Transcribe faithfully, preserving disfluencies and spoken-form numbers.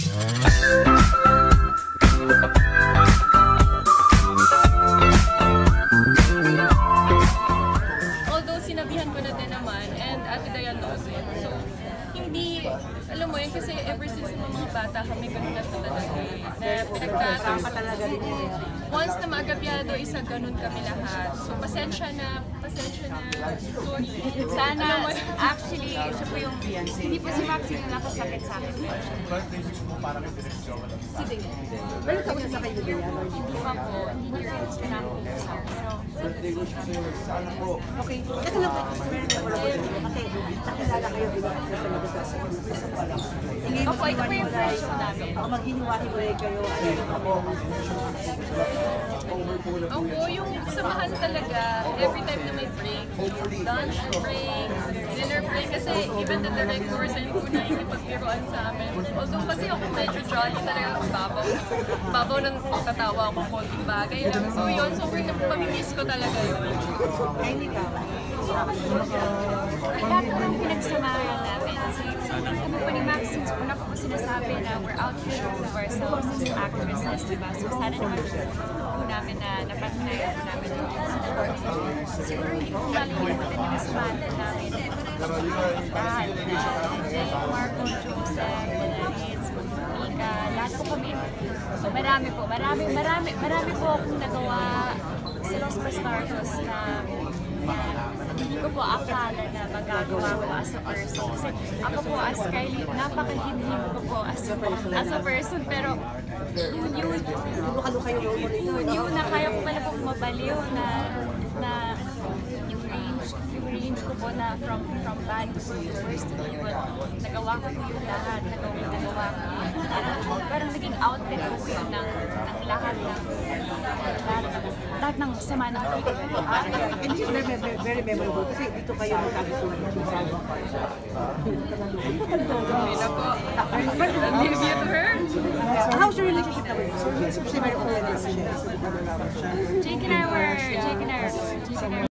Although sinabihan ko na din naman, and Ate Dayan knows it. So, hindi, alam mo yun, kasi ever since mga bata kami ganun na talaga eh, na pinagtatama talaga rin yun. Once na maagabyado, isa ganun kami lahat. So, pasensya na, pasensya na, sorry. Sana, actually, siya po yung, hindi po si Maxine yung nakasakit sa akin. Si Dayan. Pero tapos na kayo din yan? Hindi pa po, hindi niya rin gusto na ako sa pero... Okay, kasi lang, very memorable kasi nakilala kayo bilang sa negosasyon. Opo, ito po yung first show namin. Ako maghiniwa-hiwalay kayo, ano yung kami? Opo, yung samahan talaga, every time na may break, lunch break, dinner break, kasi even the directors ay po na ikipagbiroan sa amin. Although kasi ako medyo jolly talaga, babaw. Babaw ng tatawa ako konting bagay lang. So yun, so pamimiss ko talaga yun. Kaili ka? Lahat po ng pinagsamahan namin. Si ano po ni Maxine, una ko po sinasabi na we're out here to prove ourselves as actresses, diba? So sana naman po namin na napatunayan po namin yung siguro hindi po malilimutan yung samahan namin. Lahat. Jay, Marco, Joseph, Liz, Mika, lahat po kami. So marami po, marami, marami, marami po akong nagawa sa Los Bastardos na na hindi ko po akala na magagawa ko as a person. Kasi ako po as Kylie, napakahinhin ko po as a, as a person. Pero yun yun, yun yun, na kaya ko pala po mabaliw na, na yung range, yung range ko po na from from bad to worst to evil. Nagawa ko po yung lahat, nagawa, nagawa ko. Parang, parang naging outlet ko po yun ng, ng lahat ng lahat ng lahat ng sama ng people. And this is very, very, very memorable kasi dito kayo magkakasunan. Hindi na po. I'll give you to her. How's your relationship na with her? Kasi very open na siya. Jake and I were, Jake and I were, Jake and I